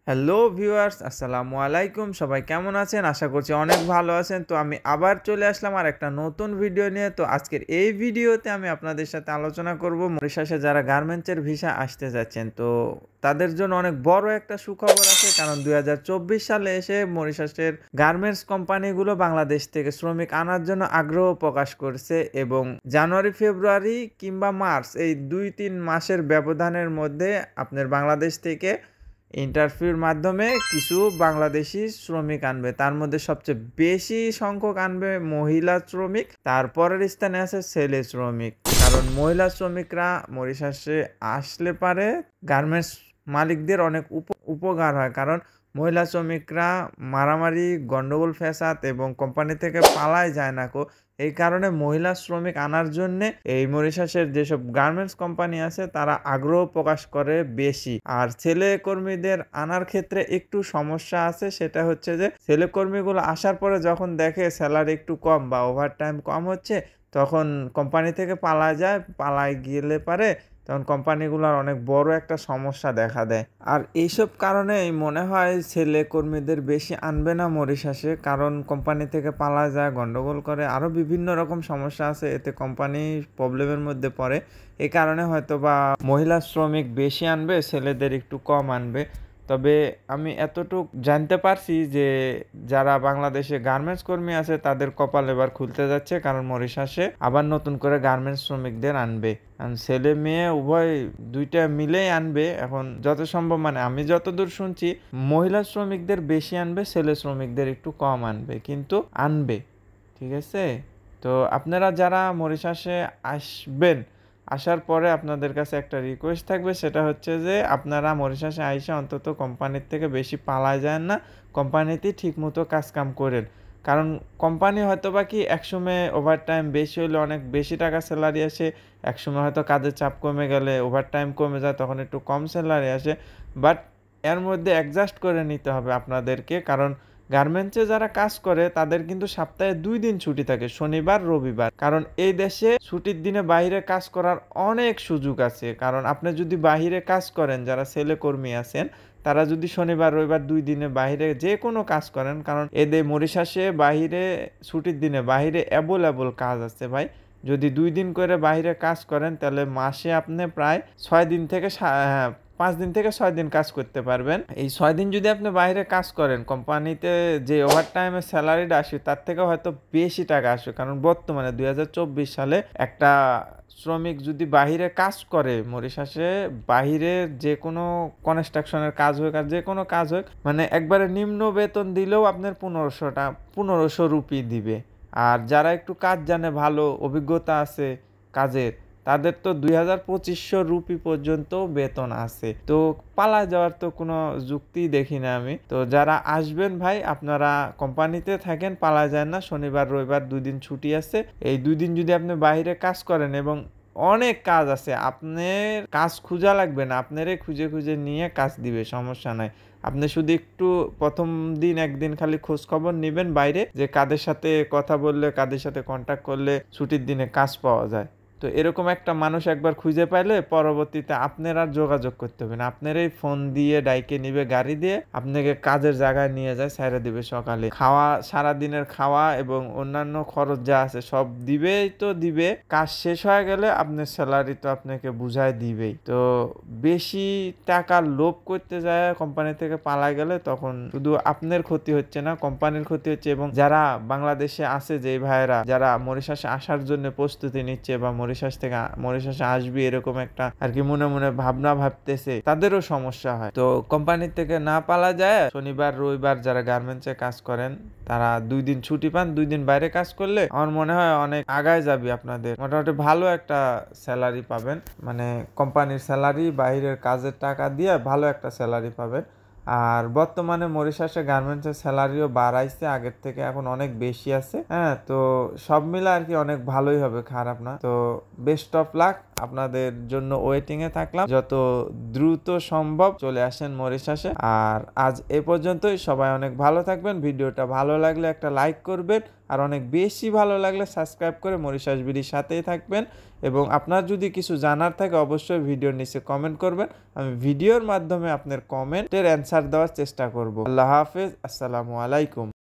Hello viewers, আসসালামু আলাইকুম। সবাই কেমন আছেন? আশা করছি অনেক ভালো আছেন। তো আমি আবার চলে আসলাম আর একটা নতুন ভিডিও নিয়ে। তো আজকের এই ভিডিওতে আমি আপনাদের সাথে আলোচনা করব মরিশাসে যারা গার্মেন্টসের ভিসা আসতে যাচ্ছেন, তো তাদের জন্য অনেক বড় একটা সুখবর আছে। কারণ 2024 সালে এসে মরিশাসের গার্মেন্টস কোম্পানিগুলো বাংলাদেশ থেকে শ্রমিক আনার জন্য আগ্রহ প্রকাশ করছে এবং জানুয়ারি, ফেব্রুয়ারি কিংবা মার্চ এই 2-3 মাসের ব্যবধানের মধ্যে আপনার বাংলাদেশ থেকে ইন্টারভিউর মাধ্যমে কিছু বাংলাদেশি শ্রমিক আনবে। তার মধ্যে সবচেয়ে বেশি সংখ্যক আনবে মহিলা শ্রমিক, তারপরের স্থানে আছে ছেলে শ্রমিক। কারণ মহিলা শ্রমিকরা মরিশাসে আসলে পারে গার্মেন্টস মালিকদের অনেক উপকার হয়। কারণ মহিলা শ্রমিকরা মারামারি, গন্ডগোল ফ্যাসাদ এবং কোম্পানি থেকে পালায় যায় না কো। এই কারণে মহিলা শ্রমিক আনার জন্যে এই মরিশাসের যেসব গার্মেন্টস কোম্পানি আছে তারা আগ্রহ প্রকাশ করে বেশি। আর ছেলে কর্মীদের আনার ক্ষেত্রে একটু সমস্যা আছে, সেটা হচ্ছে যে ছেলে কর্মীগুলো আসার পরে যখন দেখে স্যালারি একটু কম বা ওভারটাইম কম হচ্ছে, তখন কোম্পানি থেকে পালায় গেলে পারে তখন কোম্পানিগুলোর অনেক বড় একটা সমস্যা দেখা দেয়। আর এইসব কারণেই মনে হয় ছেলে কর্মীদের বেশি আনবে না মরিশাসে। কারণ কোম্পানি থেকে পালা যায়, গন্ডগোল করে, আরও বিভিন্ন রকম সমস্যা আছে, এতে কোম্পানি প্রবলেমের মধ্যে পড়ে। এই কারণে হয়তো বা মহিলা শ্রমিক বেশি আনবে, ছেলেদের একটু কম আনবে। তবে আমি এতটুক জানতে পারছি যে যারা বাংলাদেশে গার্মেন্টস কর্মী আছে তাদের কপাল এবার খুলতে যাচ্ছে, কারণ মরিশাসে আবার নতুন করে গার্মেন্টস শ্রমিকদের আনবে। ছেলে মেয়ে উভয় দুইটা মিলেই আনবে। এখন যত সম্ভব, মানে আমি যতদূর শুনছি, মহিলা শ্রমিকদের বেশি আনবে, ছেলে শ্রমিকদের একটু কম আনবে, কিন্তু আনবে। ঠিক আছে? তো আপনারা যারা মরিশাসে আসবেন, আসার পরে আপনাদের কাছে একটা রিকোয়েস্ট থাকবে, সেটা হচ্ছে যে আপনারা মরিশাসে আইসা অন্তত কোম্পানির থেকে বেশি পালায় যায় না, কোম্পানিতেই ঠিকমতো কাজকাম করেন। কারণ কোম্পানি হয়তো বা কি একসময় ওভারটাইম বেশি হলে অনেক বেশি টাকা স্যালারি আসে, একসময় হয়তো কাজের চাপ কমে গেলে ওভারটাইম কমে যায়, তখন একটু কম স্যালারি আসে। বাট এর মধ্যে অ্যাডজাস্ট করে নিতে হবে আপনাদেরকে। কারণ গার্মেন্টসে যারা কাজ করে তাদের কিন্তু সপ্তাহে 2 দিন ছুটি থাকে, শনিবার রবিবার। কারণ এই দেশে ছুটির দিনে বাইরে কাজ করার অনেক সুযোগ আছে। কারণ আপনি যদি বাইরে কাজ করেন, যারা ছেলে কর্মী আছেন তারা যদি শনিবার রবিবার 2 দিনে বাইরে যে কোনো কাজ করেন, কারণ এদের মরিশাসে বাহিরে ছুটির দিনে বাহিরে অ্যাভেলেবল কাজ আছে ভাই। যদি 2 দিন করে বাইরে কাজ করেন তাহলে মাসে আপনি প্রায় 6 দিন থেকে 5 দিন থেকে 6 দিন কাজ করতে পারবেন। এই 6 দিন যদি আপনি বাইরে কাজ করেন, কোম্পানিতে যে ওভার টাইমের স্যালারিটা আসে তার থেকে হয়তো বেশি টাকা আসে। কারণ বর্তমানে 2024 সালে একটা শ্রমিক যদি বাহিরে কাজ করে মরিশাসে, বাহিরে যে কোনো কনস্ট্রাকশনের কাজ হোক আর যে কোনো কাজ হোক, মানে একবারে নিম্ন বেতন দিলেও আপনার 1500 রুপি দিবে। আর যারা একটু কাজ জানে, ভালো অভিজ্ঞতা আছে কাজের, তাদের তো 2500 রুপি পর্যন্ত বেতন আছে। তো পালা যাওয়ার তো কোনো যুক্তি দেখি না আমি। তো যারা আসবেন ভাই, আপনারা কোম্পানিতে থাকেন, পালা যায় না। শনিবার রবিবার 2 দিন ছুটি আছে, এই 2 দিন যদি আপনি বাইরে কাজ করেন, এবং অনেক কাজ আছে, আপনার কাজ খোঁজা লাগবে না, আপনারই খুঁজে খুঁজে নিয়ে কাজ দিবে, সমস্যা নাই। আপনি শুধু একটু প্রথম দিন একদিন খালি খোঁজ খবর নেবেন বাইরে, যে কাদের সাথে কথা বললে, কাদের সাথে কন্ট্যাক্ট করলে ছুটির দিনে কাজ পাওয়া যায়। তো এরকম একটা মানুষ একবার খুঁজে পাইলে পরবর্তীতে আপনার আর যোগাযোগ করতে হবে না, আপনারই ফোন দিয়ে ডাইকে নিবে, গাড়ি দিয়ে আপনাকে কাজের জায়গায় নিয়ে যায়, ছাইরা দিবে। সকালে খাওয়া, সারা দিনের খাওয়া এবং অন্যান্য খরচ যা আছে সব দিবেই। তো দিবে, কাজ শেষ হয়ে গেলে আপনার স্যালারি তো আপনাকে বুঝায় দিবেই। তো বেশি টাকার লোভ করতে যায় কোম্পানি থেকে পালায় গেলে তখন শুধু আপনার ক্ষতি হচ্ছে না, কোম্পানির ক্ষতি হচ্ছে। এবং যারা বাংলাদেশে আছে, যে ভাইয়েরা যারা মরিশাসে আসার জন্য প্রস্তুতি নিচ্ছে বা মরিশাসে আসবে এরকম একটা আর কি মনে মনে ভাবনা ভাবতেছে, তাদেরও সমস্যা হয়। তো কোম্পানি থেকে না পালা যায়, শনিবার রবিবার যারা গার্মেন্টসে কাজ করেন তারা 2 দিন ছুটি পান, 2 দিন বাইরে কাজ করলে আমার মনে হয় অনেক আগায় যাবে, আপনাদের মোটামুটি ভালো একটা স্যালারি পাবেন। মানে কোম্পানির স্যালারি বাইরের কাজের টাকা দিয়ে ভালো একটা স্যালারি পাবেন। আর বর্তমানে মরিশাসে গার্মেন্টসের স্যালারিও বাড়াইছে আগের থেকে, এখন অনেক বেশি আছে। হ্যাঁ, তো সব মিলে আর কি অনেক ভালোই হবে, খারাপ না। তো বেস্ট অফ লাক আপনাদের জন্য ওয়েটিংয়ে থাকলাম। যত দ্রুত সম্ভব চলে আসেন মরিশাসে। আর আজ এ পর্যন্তই। সবাই অনেক ভালো থাকবেন। ভিডিওটা ভালো লাগলে একটা লাইক করবেন, আর অনেক বেশি ভালো লাগলে সাবস্ক্রাইব করে মরিশাস বিডির সাথেই থাকবেন। এবং আপনার যদি কিছু জানার থাকে অবশ্যই ভিডিওর নিচে কমেন্ট করবেন। আমি ভিডিওর মাধ্যমে আপনার কমেন্টের অ্যান্সার দেওয়ার চেষ্টা করব। আল্লাহ হাফেজ, আসসালামু আলাইকুম।